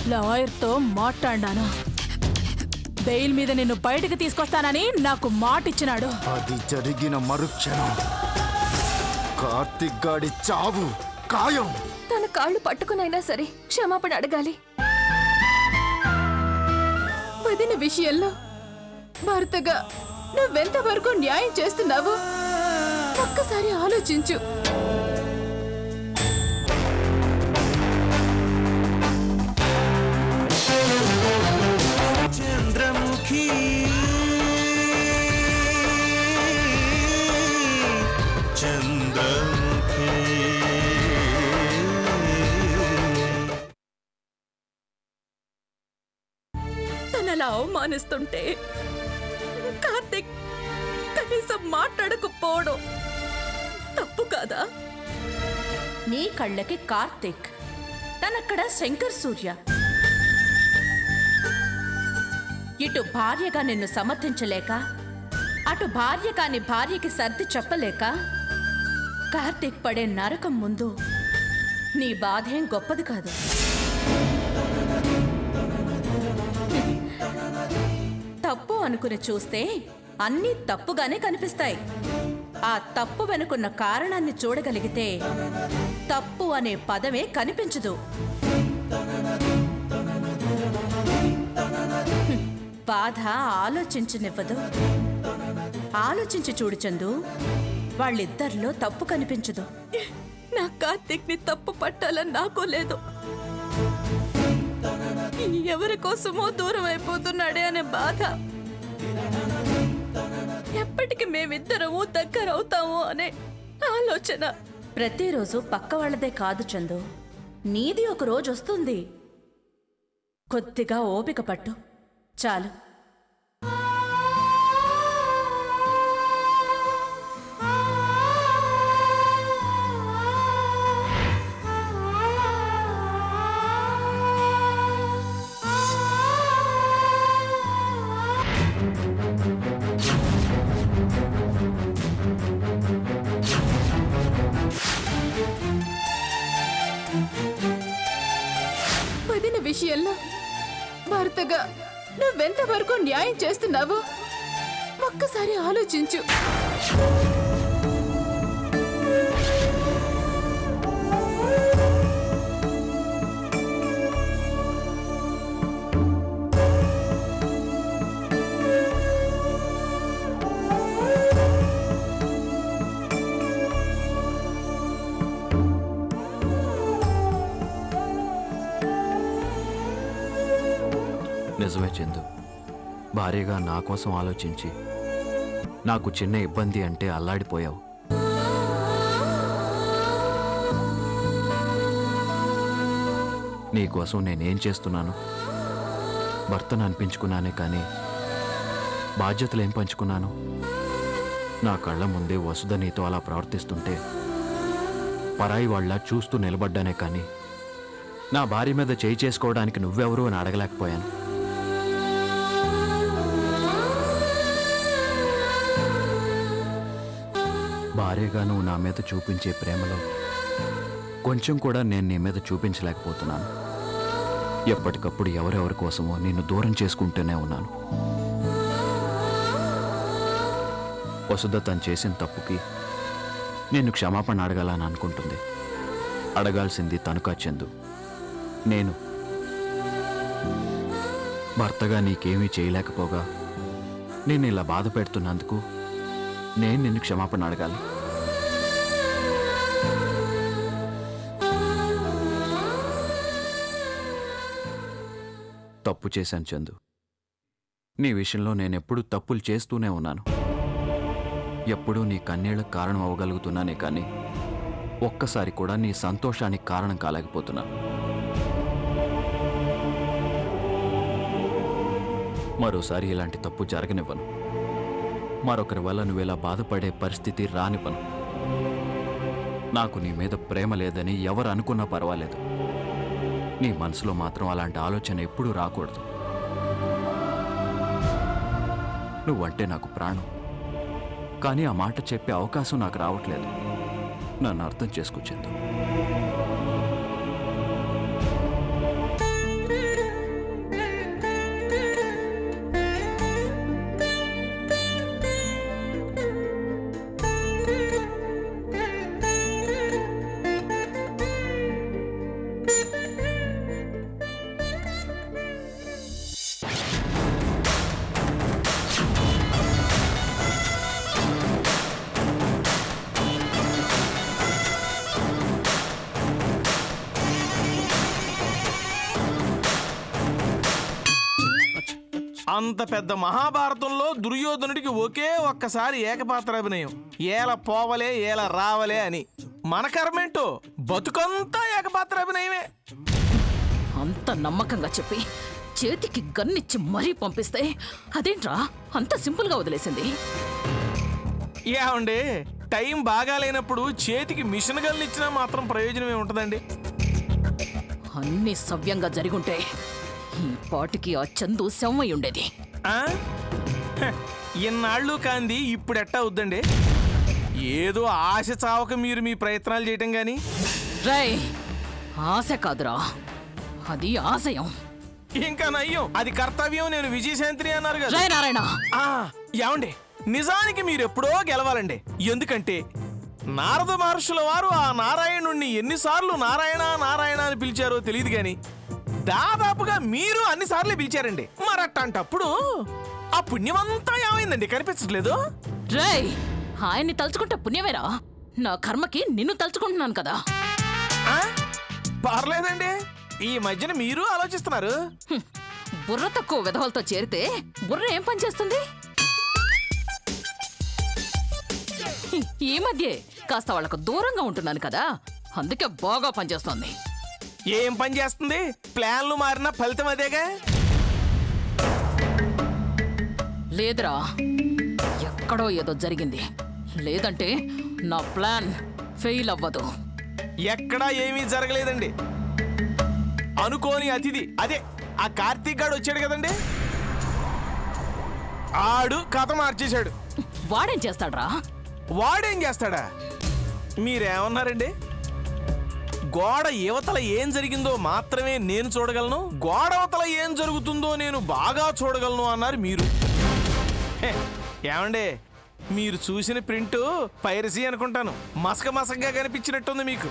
లాయర్తో మాట్లాడాను. బెయిల్ మీద నిన్ను బయటికి తీసుకొస్తానని నాకు మాటిచ్చినాడు. అది జరిగిన మరుక్షణం కార్తిక్ గాడి చావు ఖాయం. తన కాళ్ళు పట్టుకునైనా సరే క్షమాపణ అడగాలి. వదిన విషయంలో భర్తగా నువ్వెంతవరకు న్యాయం చేస్తున్నావు ఒక్కసారి ఆలోచించు. చంద్రముఖి చంద్రముఖి తనలా అవమానిస్తుంటే కార్తిక్ కనీసం మాట్లాడకపోవడం తప్పు కాదా? నీ కళ్ళకి కార్తిక్, తనక్కడ శంకర్ సూర్య. ఇటు భార్యగా నిన్ను సమర్థించలేక, అటు భార్య కాని భార్యకి సర్ది చెప్పలేక కార్తిక్ పడే నరకం ముందు నీ బాధేం గొప్పది కాదు. తప్పు అనుకుని చూస్తే అన్నీ తప్పుగానే కనిపిస్తాయి. ఆ తప్పు వెనుకున్న కారణాన్ని చూడగలిగితే తప్పు అనే పదమే కనిపించదు. బాధ ఆలోచించనివ్వదు. ఆలోచించి చూడు చందు, వాళ్ళిద్దరిలో తప్పు కనిపించదు. నా కార్తిక్ ని తప్పు పట్టాలని నాకు లేదు. ఎవరి కోసమో దూరం అయిపోతున్నాడే అనే బాధ, ఎప్పటికి మేమిద్దరము దగ్గర అవుతాము అనే ఆలోచన. ప్రతిరోజు పక్క వాళ్ళదే కాదు చందు, నీది ఒక రోజు వస్తుంది. కొద్దిగా ఓపిక పట్టు చాలు. వదిన విషయంలో భర్తగా నువ్వెంతవరకు న్యాయం చేస్తున్నావు ఒక్కసారి ఆలోచించు. నిజమే చందు, భార్యగా నా కోసం ఆలోచించి నాకు చిన్న ఇబ్బంది అంటే అల్లాడిపోయావు. నీకోసం నేనేం చేస్తున్నాను? భర్తను అనిపించుకున్నానే కానీ బాధ్యతలు ఏం పంచుకున్నాను? నా కళ్ళ ముందే వసుధ నీతో అలా ప్రవర్తిస్తుంటే పరాయి వాళ్ళ చూస్తూ నిలబడ్డానే కానీ నా భార్య మీద చేయి చేసుకోవడానికి నువ్వెవరు అని అడగలేకపోయాను. భార్యగా నువ్వు నా మీద చూపించే ప్రేమలో కొంచెం కూడా నేను నీ మీద చూపించలేకపోతున్నాను. ఎప్పటికప్పుడు ఎవరెవరి కోసమో నిన్ను దూరం చేసుకుంటూనే ఉన్నాను. వసుధ తను చేసిన తప్పుకి నిన్ను క్షమాపణ అడగాలని అనుకుంటుంది. అడగాల్సింది తనుకా చందు, నేను. భర్తగా నీకేమీ చేయలేకపోగా నేను ఇలా బాధ పెడుతున్నందుకు నేను నిన్ను క్షమాపణ అడగాలి. తప్పు చేశాను చందు. నీ విషయంలో నేనెప్పుడూ తప్పులు చేస్తూనే ఉన్నాను. ఎప్పుడూ నీ కన్నీళ్లకు కారణం అవ్వగలుగుతున్నానే కానీ ఒక్కసారి కూడా నీ సంతోషానికి కారణం కాలేకపోతున్నాను. మరోసారి ఇలాంటి తప్పు జరగనివ్వను. మరొకరి వల్ల నువ్వు ఇలా బాధపడే పరిస్థితి రానివ్వను. నాకు నీ మీద ప్రేమ లేదని ఎవరు అనుకున్నా పర్వాలేదు. నీ మనసులో మాత్రం అలాంటి ఆలోచన ఎప్పుడూ రాకూడదు. నువ్వంటే నాకు ప్రాణం, కానీ ఆ మాట చెప్పే అవకాశం నాకు రావట్లేదు. నన్ను అర్థం చేసుకో చందు. అంత పెద్ద మహాభారతంలో దుర్యోధనుడికి ఒకే ఒక్కసారి ఏకపాత్రాభినయం, ఏల పోవలే ఏల రావలే అని. మన కర్మేంటో బతుకంతా ఏకపాత్రాభినయమే. అంత నమ్మకంగా చెప్పి చేతికి గన్నిచ్చి మరీ పంపిస్తే అదేంట్రా అంత సింపుల్ గా వదిలేసింది? ఏమండి, టైం బాగాలేనప్పుడు చేతికి మిషన్ గన్లు ఇచ్చినా మాత్రం ప్రయోజనం ఏముంటుందండి? అన్ని సవ్యంగా జరిగుంటే ఈ పాటికి ఆ చందు శవమై ఉండేది. ఇన్నాళ్ళు కాంది ఇప్పుడెట్టా అవుద్దండి? ఏదో ఆశ చావక మీరు మీ ప్రయత్నాలు చేయటం గాని. రై, ఆశ కాదురా, అది ఆశయం. ఇంకా నయ్యం, అది కర్తవ్యం. నేను విజయశాంతిని అన్నారు కదా. జై నారాయణ. ఏమండి, నిజానికి మీరెప్పుడో గెలవాలండి. ఎందుకంటే నారద మహర్షుల వారు ఆ నారాయణుణ్ణి ఎన్నిసార్లు నారాయణ నారాయణ అని పిలిచారో తెలియదు గాని దాదాపుగా మీరు అన్నిసార్లే పిలిచారండి. మరట్టంటప్పుడు ఆ పుణ్యమంతా ఏమైందండి? కనిపించట్లేదు. రై, ఆయన్ని తలుచుకుంటే పుణ్యమేరా? నా కర్మకి నిన్ను తలుచుకుంటున్నాను కదా. పర్లేదండి, ఈ మధ్యన మీరు ఆలోచిస్తున్నారు. బుర్ర తక్కువ విధవలతో చేరితే బుర్ర ఏం పని చేస్తుంది? ఈ మధ్య కాస్త వాళ్ళకు దూరంగా ఉంటున్నాను కదా, అందుకే బాగా పనిచేస్తోంది. ఏం పని చేస్తుంది? ప్లాన్లు మారిన ఫలితం అదేగా. లేదురా, ఎక్కడో ఏదో జరిగింది. లేదంటే నా ప్లాన్ ఫెయిల్ అవ్వదు. ఎక్కడా ఏమీ జరగలేదండి. అనుకోని అతిథి అదే ఆ కార్తీక్ గాడు వచ్చాడు కదండి, ఆడు కథ మార్చేశాడు. వాడేం చేస్తాడ్రా? వాడేం చేస్తాడా? మీరేమన్నారండి? గోడ యువతల ఏం జరిగిందో మాత్రమే నేను చూడగలను, గోడవతల ఏం జరుగుతుందో నేను బాగా చూడగలను అన్నారు మీరు. ఏమండి, మీరు చూసిన ప్రింట్ పైరసీ అనుకుంటాను. మసక మసకగా కనిపించినట్టుంది మీకు.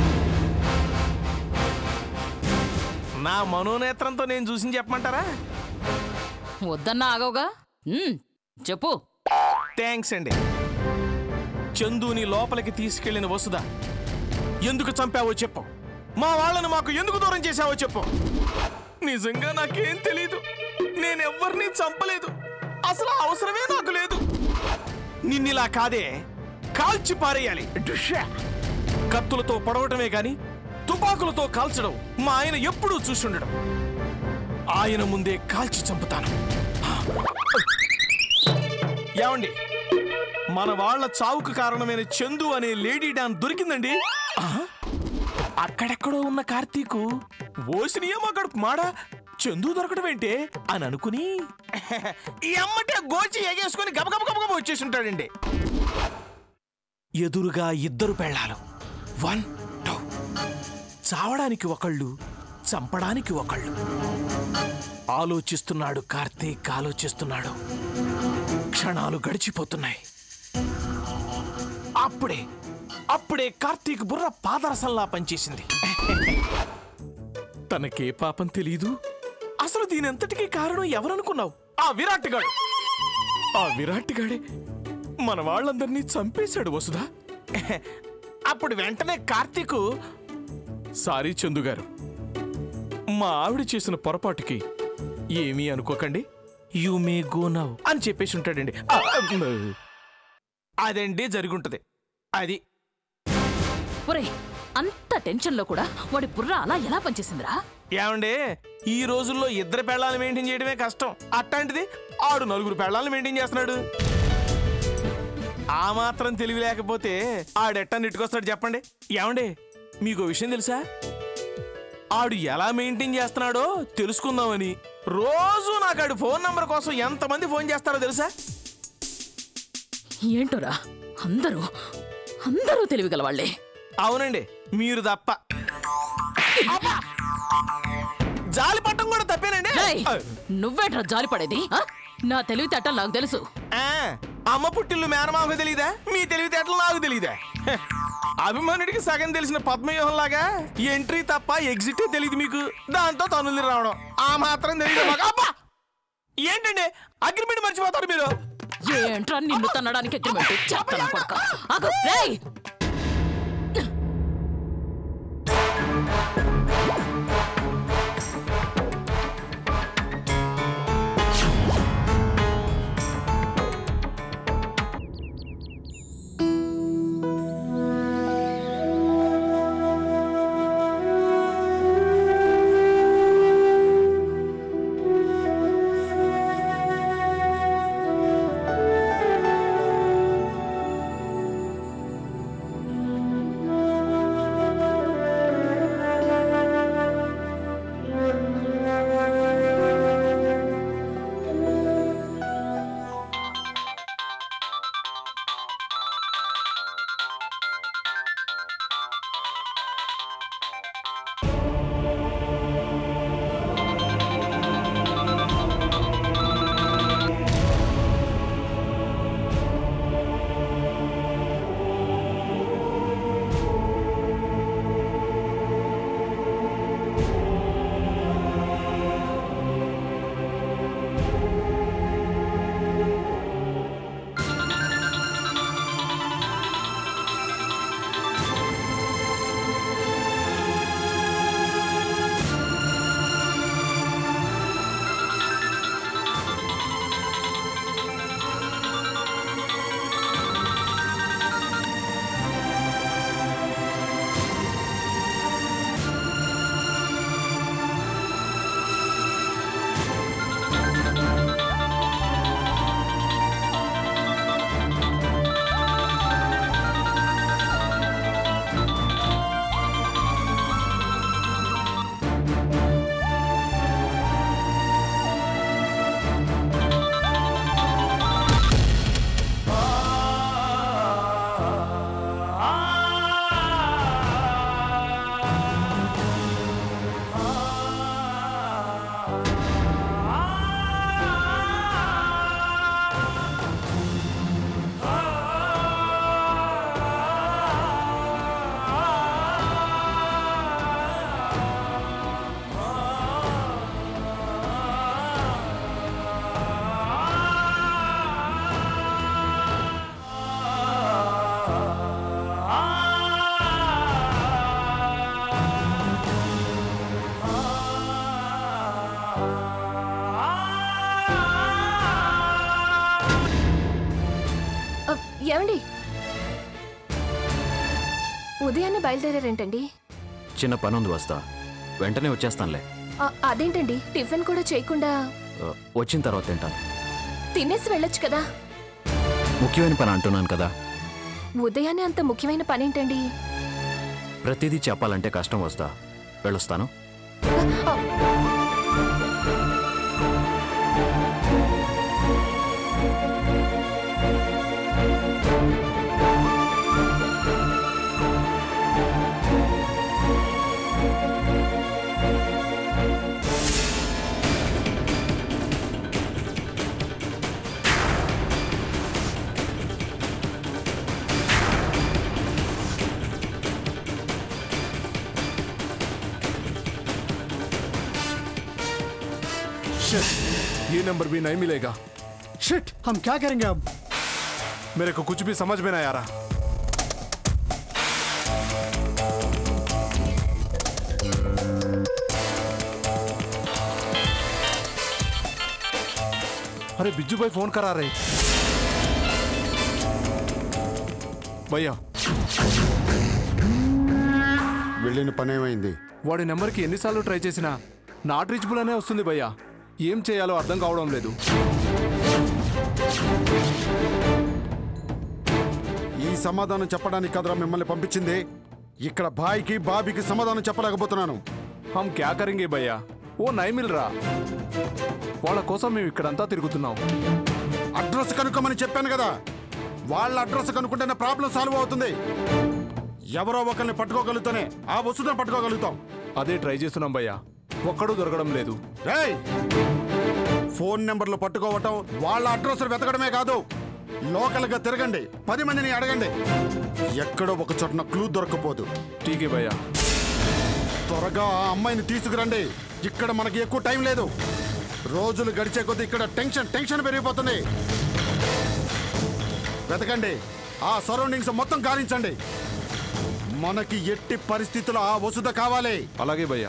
నా మనోనేత్రంతో నేను చూసి చెప్పమంటారా? వద్దన్నా ఆగవుగా, చెప్పు. థ్యాంక్స్ అండి. చందుని లోపలికి తీసుకెళ్లిన వసుధ ఎందుకు చంపావో చెప్పు. మా వాళ్ళను మాకు ఎందుకు దూరం చేశావో చెప్పు. నిజంగా నాకేం తెలీదు. నేనెవ్వరినీ చంపలేదు. అసలు అవసరమే నాకు లేదు. నిన్నిలా కాదే కాల్చి పారేయాలి. కత్తులతో పడవటమే గాని తుపాకులతో కాల్చడం మా ఆయన ఎప్పుడూ చూసుండడం. ఆయన ముందే కాల్చి చంపుతాను. ఏమండి, మన వాళ్ళ చావుకు కారణమైన చందు అనే లేడీ డాన్ దొరికిందండి. అక్కడెక్కడో ఉన్న కార్తీకు ఓసినియా మగడు మాడా చందు దొరకడం ఏంటే అని అనుకుని ఈ అమ్మటే గోచి ఎగేసుకుని గబగబ వచ్చేసి ఉంటాడండి. ఎదురుగా ఇద్దరు పెళ్ళాలు, 1 2, చావడానికి ఒకళ్ళు, చంపడానికి ఒకళ్ళు. ఆలోచిస్తున్నాడు కార్తీక్, ఆలోచిస్తున్నాడు. క్షణాలు గడిచిపోతున్నాయి. అప్పుడే కార్తీక్ బుర్ర పాదరసంలా పనిచేసింది. తనకే పాపం తెలీదు. అసలు దీనంతటికీ కారణం ఎవరనుకున్నావు? ఆ విరాట్ గాడే మన వాళ్ళందరినీ చంపేశాడు వసుధ. అప్పుడు వెంటనే కార్తీకు, సారీ చందు గారు, మా ఆవిడ చేసిన పొరపాటుకి ఏమీ అనుకోకండి, యు మే గో నౌ అని చెప్పేసి ఉంటాడండి. అదండి జరుగుంటది. అది అంత టెన్షన్ లో కూడా వాడి బుర్ర అలా ఎలా పనిచేసిందిరా? ఏమండి, ఈ రోజుల్లో ఇద్దరు పెళ్ళాలను మెయింటైన్ చేయడమే కష్టం. అట్లాంటిది ఆడు 4 పెళ్ళాలను మెయింటైన్ చేస్తున్నాడు. ఆ మాత్రం తెలివి లేకపోతే ఆడెట్టా నెట్టుకొస్తాడు చెప్పండి. ఏమండి, మీకు విషయం తెలుసా? ఆడు ఎలా మెయింటైన్ చేస్తున్నాడో తెలుసుకుందామని రోజు నాకు ఆడు ఫోన్ నంబర్ కోసం ఎంతమంది ఫోన్ చేస్తారో తెలుసా? ఏంటోరా, అందరూ తెలివిగల వాళ్ళే. అవునండి, మీరు తప్ప. జాలి పట్టం కూడా తప్పేనండి. నువ్వేట్రా జాలి పడేది? నా తెలివితేటలు నాకు తెలుసు. అమ్మ పుట్టిల్లు మేనమాకు తెలీదా? మీ తెలివితేటలు నాకు తెలీదా? అభిమానుడికి సగం తెలిసిన పద్మవ్యూహం లాగా ఎంట్రీ తప్ప ఎగ్జిట్ తెలియదు మీకు. దాంతో తనులు రావడం ఆ మాత్రం తెలియదు మాకు. అబ్బా, ఏంటండి అగ్రిమెంట్ మర్చిపోతారు మీరు? ఏంట్రా నిన్ను తన్నడానికి అగ్రిమెంట్? చెప్తాను కొడుకా. ఏమండి, ఉదయాన్నే బయలుదేరారేంటండి? చిన్న పని ఉంది, వస్తా. వెంటనే వచ్చేస్తానులే. అదేంటండి, టిఫిన్ కూడా చేయకుండా? వచ్చిన తర్వాత తింటాను. తినేసి వెళ్ళొచ్చు కదా. ముఖ్యమైన పని అంటున్నాను కదా. ఉదయాన్నే అంత ముఖ్యమైన పనేంటండి? ప్రతిదీ చెప్పాలంటే కష్టం, వస్తా. వెళ్ళొస్తాను. ये नंबर भी नहीं मिलेगा। शिट, हम क्या करेंगे अब? मेरे को कुछ भी समझ में नहीं आ रहा। अरे बिज्जू भाई फोन करा रहे। भैया వెళ్ళిన పనేమైంది? వాడి నెంబర్కి ఎన్నిసార్లు ట్రై చేసినా నాట్ రీచబుల్ అనే వస్తుంది భయ్యా. ఏం చేయాలో అర్థం కావడం లేదు. ఈ సమాధానం చెప్పడానికి కదరా మిమ్మల్ని పంపించింది. ఇక్కడ భాయ్కి బాబీకి సమాధానం చెప్పలేకపోతున్నాను. हम क्या करेंगे भैया, वो नहीं मिल रहा. వాళ్ళ కోసం మేము ఇక్కడంతా తిరుగుతున్నాం. అడ్రస్ కనుక్కోమని చెప్పాను కదా. వాళ్ళ అడ్రస్ కనుక్కుంటేనే ప్రాబ్లం సాల్వ్ అవుతుంది. ఎవరో ఒకరిని పట్టుకోగలుగుతానే ఆ వస్తువుని పట్టుకోగలుగుతాం. అదే ట్రై చేస్తున్నాం భయ్యా, ఒక్కడూ దొరకడం లేదు. రేయ్, ఫోన్ నెంబర్లు పట్టుకోవటం, వాళ్ళ అడ్రస్ వెతకడమే కాదు, లోకల్గా తిరగండి, 10 మందిని అడగండి. ఎక్కడో ఒక చోటన క్లూ దొరకపోదు. ఠీకే భయ్యా. త్వరగా ఆ అమ్మాయిని తీసుకురండి. ఇక్కడ మనకి ఎక్కువ టైం లేదు. రోజులు గడిచే కొద్దీ ఇక్కడ టెన్షన్ పెరిగిపోతుంది. వెతకండి, ఆ సరౌండింగ్స్ మొత్తం గాలించండి. మనకి ఎట్టి పరిస్థితుల్లో ఆ వసుధ కావాలి. అలాగే భయ్యా.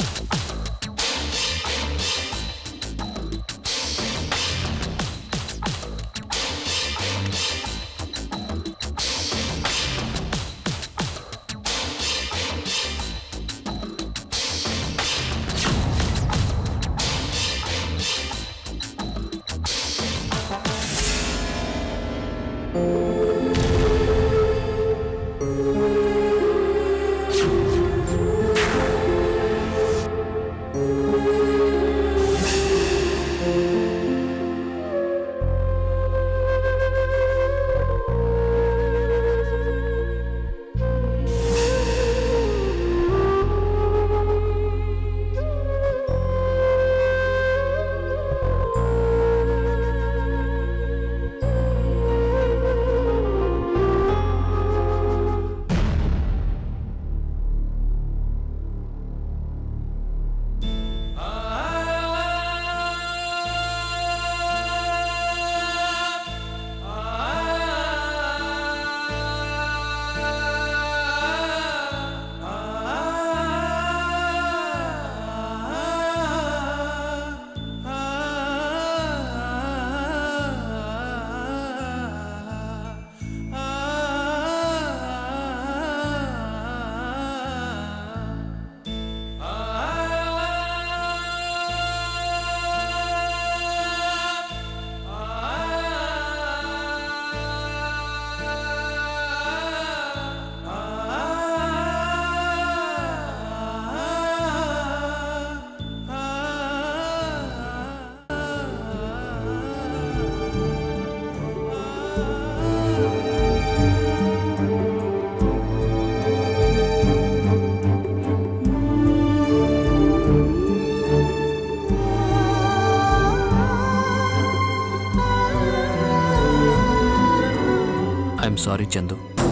I'm sorry Chandu.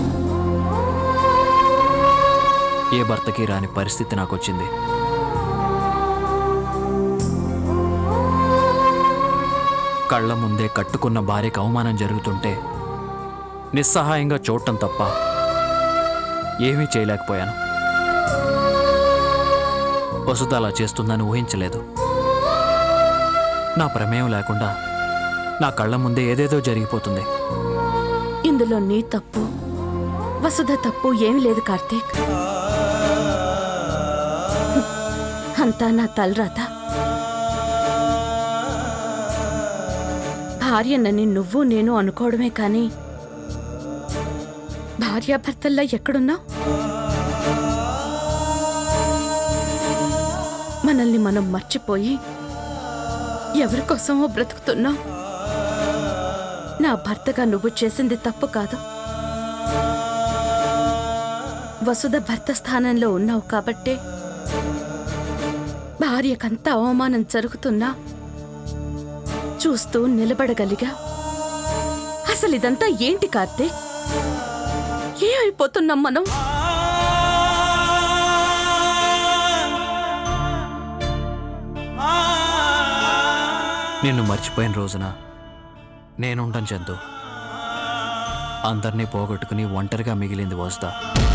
ఏ భర్తకి రాని పరిస్థితి నాకు వచ్చింది. కళ్ళ ముందే కట్టుకున్న భార్యకు అవమానం జరుగుతుంటే నిస్సహాయంగా చూడటం తప్ప ఏమీ చేయలేకపోయాను. వసుధ అలా చేస్తుందని ఊహించలేదు. నా ప్రమేయం లేకుండా నా కళ్ళ ముందే ఏదేదో జరిగిపోతుంది. ఇందులో నీ తప్పు వసుధ తప్పు ఏమీ లేదు కార్తీక్. అంతా నా తలరాత. భార్యనని నువ్వు నేను అనుకోవడమే కానీ భార్యాభర్తల్లా ఎక్కడున్నావు? మనల్ని మనం మర్చిపోయి ఎవరికోసమో బ్రతుకుతున్నావు. నా భర్తగా నువ్వు చేసింది తప్పు కాదు. వసుధ భర్త స్థానంలో ఉన్నావు కాబట్టే భార్యకంత అవమానం జరుగుతున్నా చూస్తూ నిలబడగలిగా. అసలు ఇదంతా ఏంటి కార్తీక్? ఏమైపోతున్నాం మనం? నిన్ను మర్చిపోయిన రోజున నేనుంటాను చందు. అందరినీ పోగొట్టుకుని ఒంటరిగా మిగిలింది వసుధ.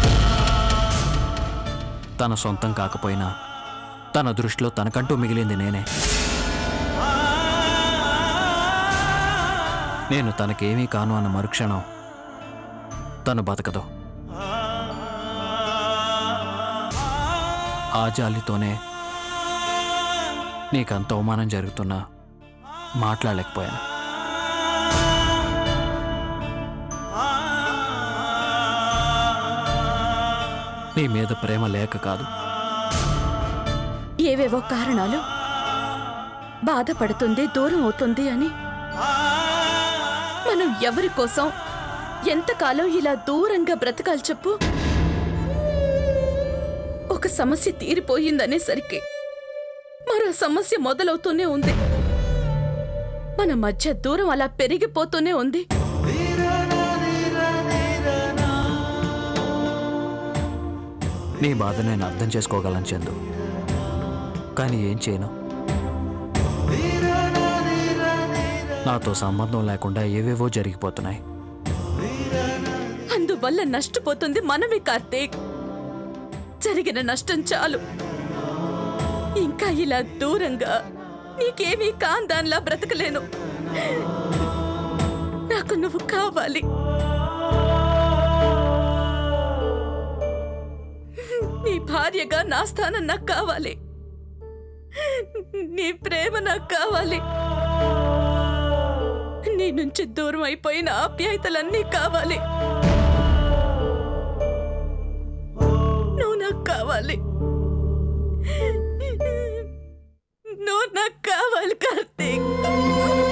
తన సొంతం కాకపోయినా తన దృష్టిలో తనకంటూ మిగిలింది నేనే. నేను తనకేమీ కాను అన్న మరుక్షణం తను బతకదు. ఆ జాలితోనే నీకంత అవమానం జరుగుతున్నా మాట్లాడలేకపోయాను. నీ మీద ప్రేమ లేక కాదు, ఏవేవో కారణాలు బాధపడుతుంది, దూరం అవుతుంది అని మనం ఎవరి కోసం ఎంతకాలం ఇలా దూరంగా బ్రతకాలి చెప్పు? ఒక సమస్య తీరిపోయిందనేసరికి మరో సమస్య మొదలవుతూనే ఉంది. మన మధ్య దూరం అలా పెరిగిపోతూనే ఉంది. నీ బాధ నేను అర్థం చేసుకోగలను చందు. కానీ ఏం చేయను? నాతో సంబంధం లేకుండా ఏవేవో జరిగిపోతున్నాయి. అందువల్ల నష్టపోతుంది మనమే కార్తీక్. జరిగిన నష్టం చాలు. ఇంకా ఇలా దూరంగా నీకేమీ కాందాన్లా బ్రతకలేను. నాకు నువ్వు కావాలి. నీ భార్యగా నా స్థానం నాకు కావాలి. నీ ప్రేమ నాకు కావాలి. నీ నుంచి దూరం అయిపోయిన ఆప్యాయతలన్నీ కావాలి. నువ్వు నాకు కావాలి. నువ్వు నాకు కావాలి కార్తీక్.